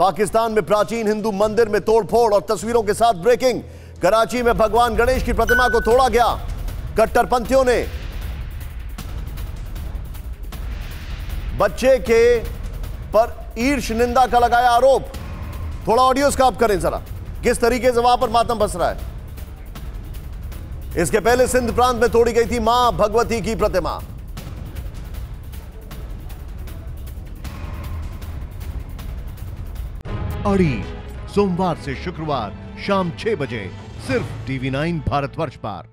पाकिस्तान में प्राचीन हिंदू मंदिर में तोड़फोड़ और तस्वीरों के साथ ब्रेकिंग। कराची में भगवान गणेश की प्रतिमा को तोड़ा गया। कट्टरपंथियों ने बच्चे के पर ईर्ष निंदा का लगाया आरोप। थोड़ा ऑडियो स्कॉप करें जरा, किस तरीके से वहां पर मातम बस रहा है। इसके पहले सिंध प्रांत में तोड़ी गई थी मां भगवती की प्रतिमा। अड़ी सोमवार से शुक्रवार शाम 6 बजे सिर्फ TV9 भारतवर्ष पर।